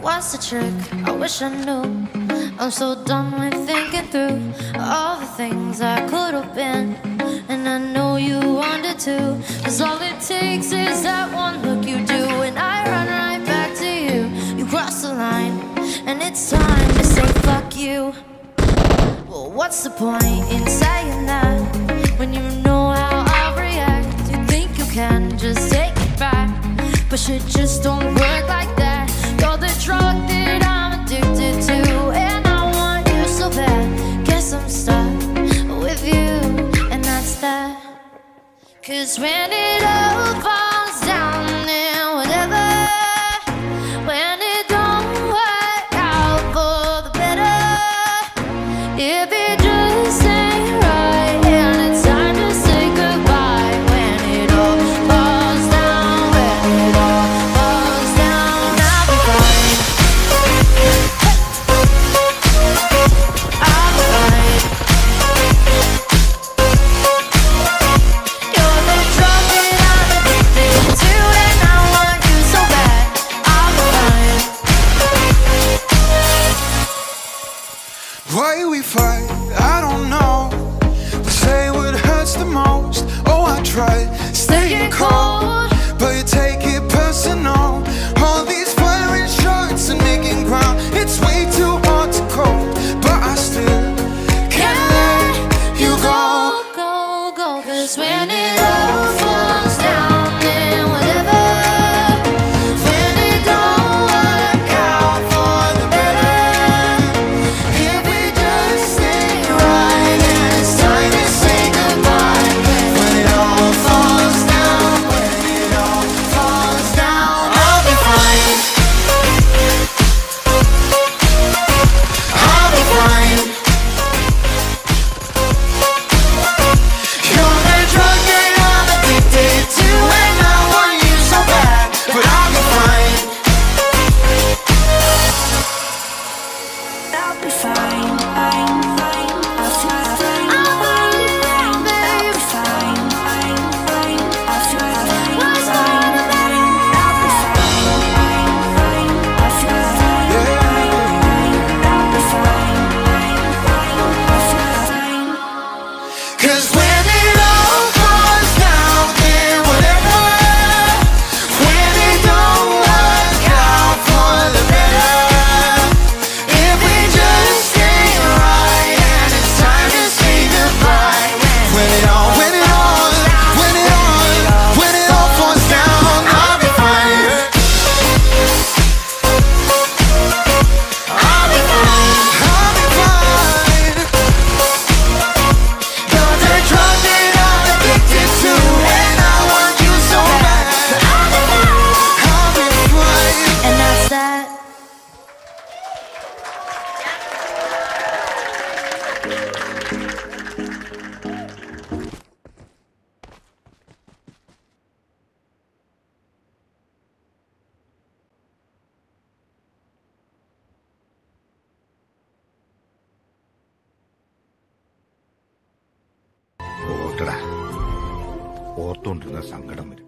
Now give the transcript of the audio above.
What's the trick? I wish I knew. I'm so done with thinking through all the things I could have been, and I know you wanted to. 'Cause all it takes is that one look you do, and I run right back to you. You cross the line, and it's time to say fuck you. Well, what's the point in saying that when you know how I'll react? You think you can just take it back, but shit just don't work like that. You're the drug that I'm addicted to, and I want you so bad. Guess I'm stuck with you, and that's that. 'Cause when it all falls down and whatever, when it don't work out for the better, if it just ain't right and it's time to say goodbye, when it all falls down, when it all falls down, I'll be fine. I'll be fine. You're the drug that I'm addicted to, and I want you so bad. I'll be fine. Why we fight, I don't know. We say what hurts the most. Oh, I try staying cold, but you take it personal. All these firing shots and making ground, it's way too hard to cope, but I still can't let you go. Go, go, 'cause when it all falls down and whatever, when it don't work out for the better, if we just ain't right and it's time to say goodbye, when it all falls down, when it all falls down, I'll be fine. I'll be fine. You're the drug that I'm addicted to, and I want you so bad, but I'll be fine. I'll be fine, fine, fine. I'll be fine, I'm fine, I'll babe. be fine, fine, fine. I'll be fine, What's fine, wrong with that? I'll be fine, fine, fine. I'll be fine, fine, fine. I'll be fine, fine, fine. I'll be fine. 'Cause when it all falls down and whatever, when it don't work out for the better, if we just ain't right and it's time to say goodbye, when it all falls down, I'll be fine. I'll be fine. I'll be fine. You're the drug that I'm addicted to, and I want you so bad. I'll be fine. And that's that. ഓർത്തടാ ഓർത്തോണ്ടിരുന്ന സങ്കടം വരും.